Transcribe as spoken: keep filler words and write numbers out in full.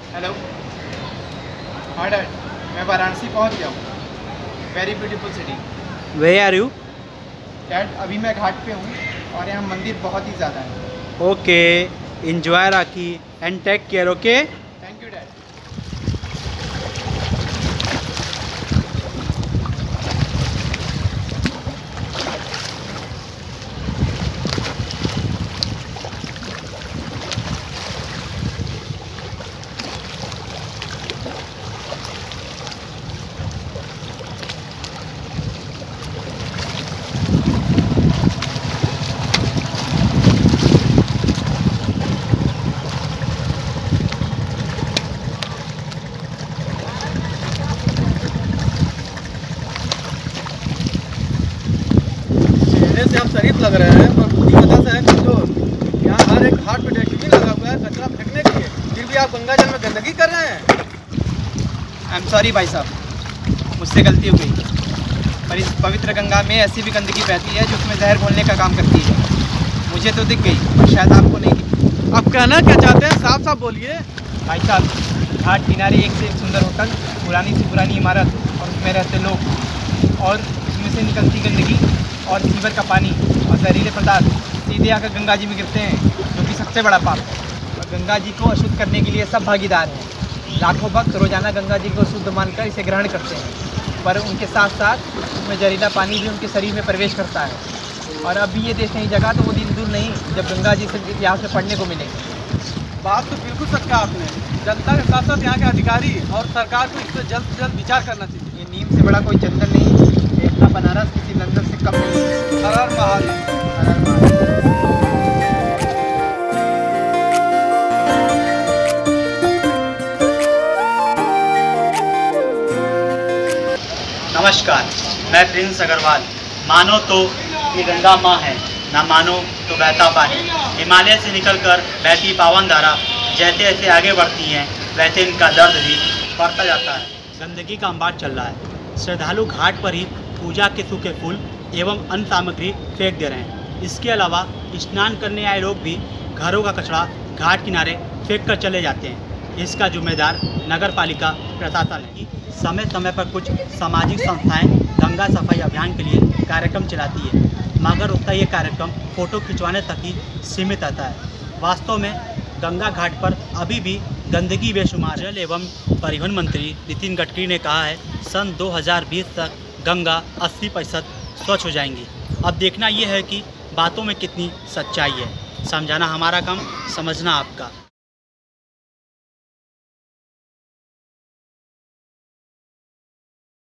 Hello. हाँ dad, मैं वाराणसी पहुंच गया हूँ। Very beautiful city. Where are you? Dad, अभी मैं घाट पे हूँ और यहाँ मंदिर बहुत ही ज़्यादा है। Okay, enjoy Rakhi and take care. Okay, thank you dad. से आप शरीफ लग रहे हैं, पर बुद्धिमत्ता से है कुछ तो। यहाँ हर एक घाट पे डस्टबिन लगा हुआ है कचरा फेंकने के लिए, फिर भी आप गंगा जल में गंदगी कर रहे हैं। आई एम सॉरी भाई साहब, मुझसे गलती हो गई। पर इस पवित्र गंगा में ऐसी भी गंदगी बहती है जो उसमें जहर घोलने का काम करती है। मुझे तो दिख गई, पर शायद आपको नहीं दिखी। आप कहना क्या चाहते हैं, साफ साफ बोलिए। भाई साहब, घाट किनारे एक से एक सुंदर होटल, पुरानी से पुरानी इमारत और उसमें रहते लोग, और उसमें से निकलती गंदगी और सीवर का पानी और जहरीले पदार्थ सीधे आकर गंगा जी में गिरते हैं, जो कि सबसे बड़ा पाप है। और गंगा जी को अशुद्ध करने के लिए सब भागीदार हैं। लाखों भक्त रोजाना गंगा जी को शुद्ध मानकर इसे ग्रहण करते हैं, पर उनके साथ साथ उसमें जहरीला पानी भी उनके शरीर में प्रवेश करता है। और अब भी ये देश नहीं जगा तो वो दिन दूर नहीं जब गंगा जी से यहाँ से पढ़ने को मिलेंगे। बात तो बिल्कुल सच कहा आपने। जनता के साथ साथ यहाँ के अधिकारी और सरकार को इस पर जल्द से जल्द विचार करना चाहिए। ये नीम से बड़ा कोई जंगल नहीं, देखना बनारस किसी लंदन से कम नहीं। हर हर महादेव। हर हर महादेव। नमस्कार, मैं प्रिंस अग्रवाल। मानो तो ये गंगा माँ है, ना मानो तो बहता पानी। हिमालय से निकलकर बहती पावन धारा जैसे जैसे आगे बढ़ती हैं, वैसे इनका दर्द भी बढ़ता जाता है। गंदगी का अंबार चल रहा है। श्रद्धालु घाट पर ही पूजा के सूखे फूल एवं अन्य सामग्री फेंक दे रहे हैं। इसके अलावा स्नान करने आए लोग भी घरों का कचरा घाट किनारे फेंक कर चले जाते हैं। इसका जिम्मेदार नगर पालिका प्रशासन है। समय समय पर कुछ सामाजिक संस्थाएं गंगा सफाई अभियान के लिए कार्यक्रम चलाती है, मगर उसका ये कार्यक्रम फ़ोटो खिंचवाने तक ही सीमित रहता है। वास्तव में गंगा घाट पर अभी भी गंदगी बेशुमार है। जल एवं परिवहन मंत्री नितिन गडकरी ने कहा है सन दो हज़ार बीस तक गंगा अस्सी प्रतिशत स्वच्छ हो जाएंगी। अब देखना यह है कि बातों में कितनी सच्चाई है। समझाना हमारा काम, समझना आपका।